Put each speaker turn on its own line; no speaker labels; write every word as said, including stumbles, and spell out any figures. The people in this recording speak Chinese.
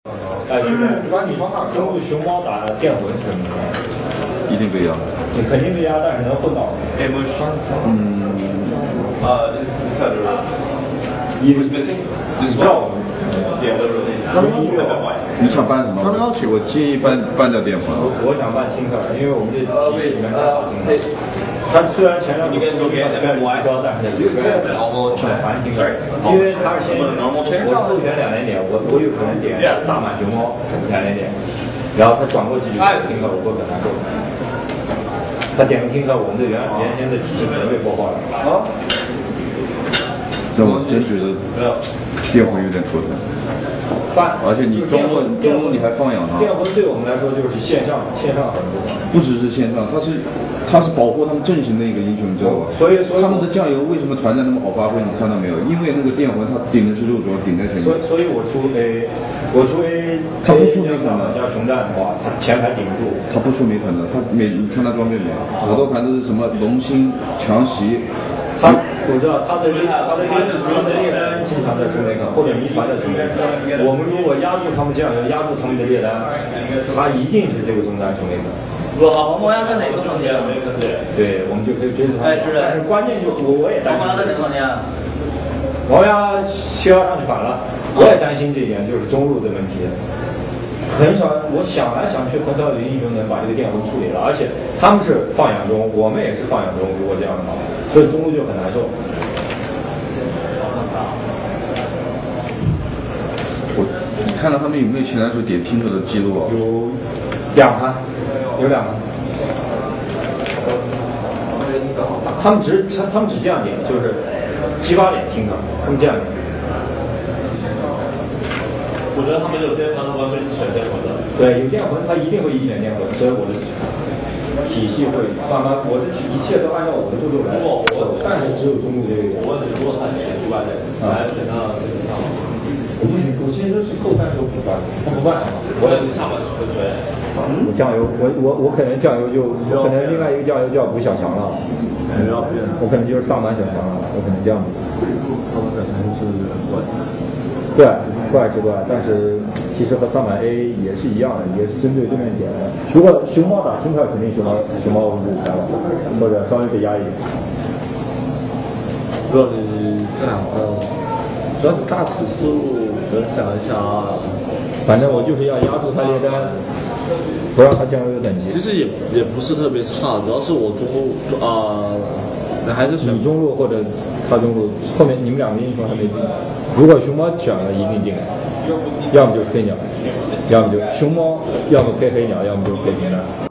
哎，现在中路熊猫打电魂可能
一定被压，
你肯定被压，但是能混到。
嗯，
Uh, this side around.
He
was missing.
This one.
Yeah, that's it.
你想办什么？我建议办办掉电魂。
我我想办听课，因为我们这体系里面太好听课。他虽然前两个说概率高，但是这个很烦听课，因为他是先我后点两连点，我我有可能点萨满熊猫两连点，然后他转过去就听课，我会很难受。他点个听课，我们的原原先的体系可能被破坏了。啊。
但我真觉得电魂有点头疼。而且你中路中路你还放养它。
电魂对我们来说就是线上线上很多。
不只是线上，它是它是保护他们阵型的一个英雄，你知道吧？
所以所以
他们的酱油为什么团战那么好发挥？你看到没有？因为那个电魂它顶的是肉轴，顶在前面。
所以所以我出 A， 我出 A，
他不出梅肯的，
加熊战的话，他前排顶不住。
他不出梅肯的，他每你看他装备没？我都看都是什么龙心强袭。
他我知道他的猎他的猎他的猎单经常在出那个，或者谜团在出那个。我们如果压住他们酱油，压住他们的猎单，他一定是这个中单出那个。
我黄毛鸭在哪个房间？
对，我们就可以追着他。
哎，是的。
但是关键就我我也担心。
黄毛鸭在哪个房间？
黄鸭七号上去反了，我也担心这一点，就是中路的问题。很少，我想来想去，很少有英雄能把这个电魂处理了，而且他们是放养中，我们也是放养中。如果这样的话，所以中路就很难受。
我，你看到他们有没有前来手点听课的记录啊？
有两盘，有两盘。他们只他他们只这样点，就是七八点听课，他们这样点。
我觉得他们有电魂，他们会选电魂的。
对，有电魂，他一定会一选电魂，所以我的体系会慢慢，我的体一切都按照我的步骤来走，但是只有中路这个。
我问你，如果他选出来的，还选到谁上？
我不选，我现在都是后三手不办，他不办。
我也不上吧，会选。
我酱油，我我我可能酱油就，我可能另外一个酱油就要补小强了。我可能就是上满小强了，我可能这样子。
他们可能是怪。
对，怪是怪，但是其实和上满 A 也是一样的，也是针对对面点的。如果熊猫打听课，肯定熊猫熊猫五五开了，或者稍微被压一点。
如果你这两个，主要大体思路，我想一想啊，
反正我就是要压住他猎单，不让他酱油有等级。
其实也也不是特别差，主要是我中路啊，那、呃、还是选
你中路或者他中路，后面你们两个英雄还没定。如果熊猫选了，一定定，要么就是黑鸟，要么就熊猫，要么配黑鸟，要么就配平单。